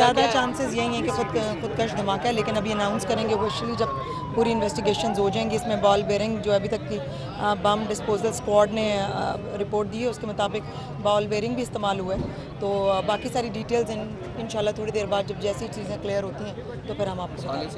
ज़्यादा चांसेस यही हैं कि खुदकश धमाका है, लेकिन अभी अनाउंस करेंगे ऑफिशियली जब पूरी इन्वेस्टिगेशंस हो जाएंगी। इसमें बॉल बेयरिंग जो अभी तक की बम डिस्पोजल स्क्वाड ने रिपोर्ट दी है उसके मुताबिक बॉल बेयरिंग भी इस्तेमाल हुआ है। तो बाकी सारी डिटेल्स इंशाल्लाह थोड़ी देर बाद जब जैसी चीज़ें क्लियर होती हैं तो फिर हम आपको बताएंगे।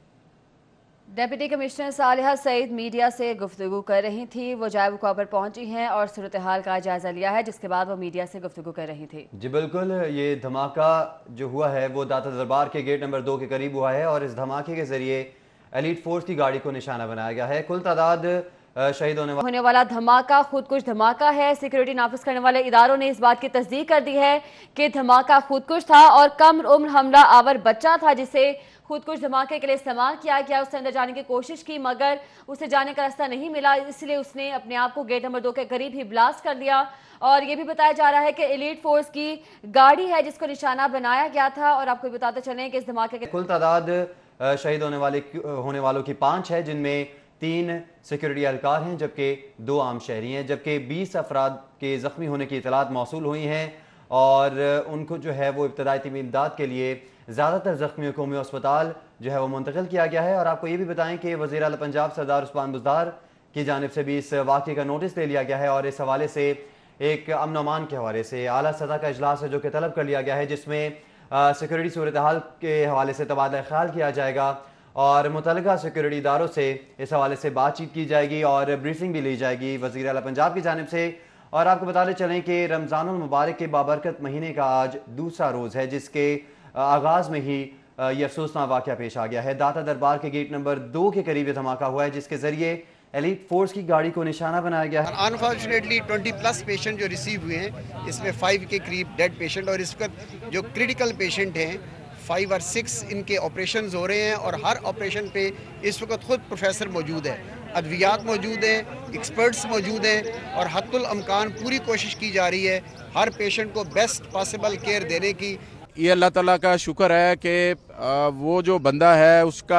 Deputy commissioner Saliha Saeed media से गुफ्तगू कर रही थी। वो जायब पर पहुंची हैं और सूरत हाल का जायजा लिया है, जिसके बाद वो मीडिया से गुफ्तगू कर रही थी। जी बिल्कुल, ये धमाका जो हुआ है वो दाता दरबार के गेट नंबर 2 के करीब हुआ है और इस धमाके के जरिए एलीट फोर्स की गाड़ी को निशाना बनाया गया है। कुल तादाद शहीद होने वाला धमाका खुदकुश धमाका है। सिक्योरिटी नाफिज करने वाले इदारों ने इस बात की तस्दीक कर दी है कि धमाका खुदकुश था और कम उम्र हमला आवर बच्चा था जिसे खुदकुश धमाके के लिए इस्तेमाल किया गया। उसने अंदर जाने की कोशिश की मगर उसे जाने का रास्ता नहीं मिला, इसलिए उसने अपने आप को गेट नंबर 2 के करीब ही ब्लास्ट कर दिया। और ये भी बताया जा रहा है कि एलीट फोर्स की गाड़ी है जिसको निशाना बनाया गया था। और आपको बताते चलें कि इस धमाके के कुल तादाद शहीद होने वालों की 5 है, जिनमें 3 सिक्योरिटी एहलकार हैं जबकि 2 आम शहरी हैं, जबकि 20 अफराद के जख्मी होने की इतलात मौसूल हुई हैं और उनको जो है वो इब्तदाई तबी इमदाद के लिए ज़्यादातर जख्मियों को अस्पताल जो है वो मुंतकिल किया गया है। और आपको ये भी बताएं कि वज़ीर आला पंजाब सरदार उस्मान बुज़दार की जानिब से भी इस वाक़े का नोटिस ले लिया गया है और इस हवाले से एक अमन अमान के हवाले से आला सतह का इजलास है जो कि तलब कर लिया गया है, जिसमें सिक्योरिटी सूरत हाल के हवाले से तबादला ख्याल किया जाएगा और मुतल्लिका सिक्योरिटी इदारों से इस हवाले से बातचीत की जाएगी और ब्रीफिंग भी ली जाएगी वज़ीर आला पंजाब की जानिब से। और आपको बताते चलें कि रमज़ानुल मुबारक के बाबरकत महीने का आज दूसरा रोज़ है, जिसके आगाज़ में ही ये अफसोसनाक वाक़या पेश आ गया है। दाता दरबार के गेट नंबर 2 के करीब ये धमाका हुआ है जिसके जरिए एलीट फोर्स की गाड़ी को निशाना बनाया गया है। अनफॉर्चुनेटली 20+ पेशेंट जो रिसीव हुए हैं, इसमें 5 के करीब डेड पेशेंट और इस वक्त जो क्रिटिकल पेशेंट हैं 5 और 6 इनके ऑपरेशन हो रहे हैं और हर ऑपरेशन पे इस वक्त खुद प्रोफेसर मौजूद है, अद्वियात मौजूद हैं, एक्सपर्ट्स मौजूद हैं और हत्तुल अमकान पूरी कोशिश की जा रही है हर पेशेंट को बेस्ट पॉसिबल केयर देने की। ये अल्लाह ताला का शुक्र है कि वो जो बंदा है उसका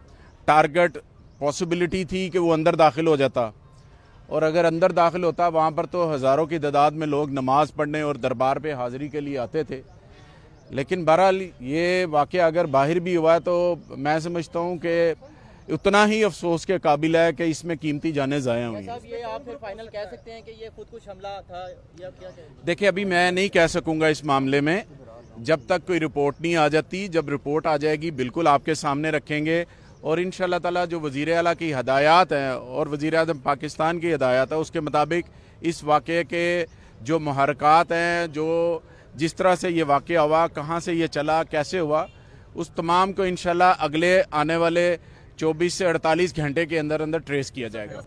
टारगेट पॉसिबिलिटी थी कि वो अंदर दाखिल हो जाता और अगर अंदर दाखिल होता वहाँ पर तो हज़ारों की तादाद में लोग नमाज पढ़ने और दरबार पे हाज़िरी के लिए आते थे। लेकिन बहरहाल ये वाक़या अगर बाहर भी हुआ है तो मैं समझता हूँ कि उतना ही अफसोस के काबिल है कि इसमें कीमती जानें ज़ाया हुई हैं। ये आप फिर फाइनल कह सकते हैं कि ये खुदकुश हमला था या क्या? देखिए, अभी मैं नहीं कह सकूँगा इस मामले में जब तक कोई रिपोर्ट नहीं आ जाती। जब रिपोर्ट आ जाएगी बिल्कुल आपके सामने रखेंगे और इंशाअल्लाह ताला जो वज़ीर आला की हदायत हैं और वज़ीर आज़म पाकिस्तान की हदायत है उसके मुताबिक इस वाक़े के जो मुहरकात हैं, जो जिस तरह से ये वाक़या हुआ, कहाँ से ये चला, कैसे हुआ, उस तमाम को इंशाअल्लाह अगले आने वाले 24 से 48 घंटे के अंदर अंदर ट्रेस किया जाएगा।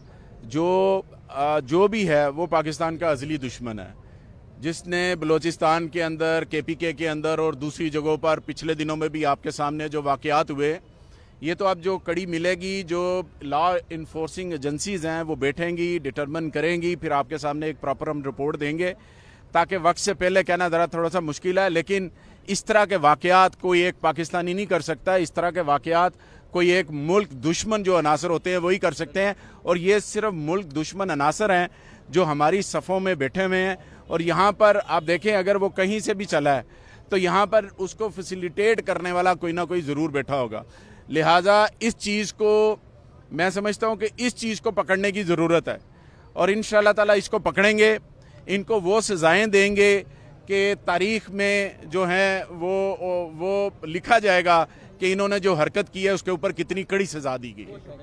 जो भी है वो पाकिस्तान का अज़ली दुश्मन है, जिसने बलूचिस्तान के अंदर, KPK के अंदर और दूसरी जगहों पर पिछले दिनों में भी आपके सामने जो वाक़यात हुए, ये तो अब जो कड़ी मिलेगी, जो लॉ इन्फोर्सिंग एजेंसीज़ हैं वो बैठेंगी, डिटरमिन करेंगी, फिर आपके सामने एक प्रॉपर हम रिपोर्ट देंगे। ताकि वक्त से पहले कहना ज़रा थोड़ा सा मुश्किल है, लेकिन इस तरह के वाक़यात कोई एक पाकिस्तानी नहीं कर सकता। इस तरह के वाक़यात कोई एक मुल्क दुश्मन जो अनासर होते हैं वही कर सकते हैं और ये सिर्फ मुल्क दुश्मन अनासर हैं जो हमारी सफ़ों में बैठे हुए हैं। और यहाँ पर आप देखें, अगर वो कहीं से भी चला है तो यहाँ पर उसको फैसिलिटेट करने वाला कोई ना कोई ज़रूर बैठा होगा। लिहाजा इस चीज़ को मैं समझता हूँ कि इस चीज़ को पकड़ने की ज़रूरत है और इंशाअल्लाह ताला इसको पकड़ेंगे, इनको वो सज़ाएँ देंगे कि तारीख़ में जो है वो लिखा जाएगा कि इन्होंने जो हरकत की है उसके ऊपर कितनी कड़ी सज़ा दी गई।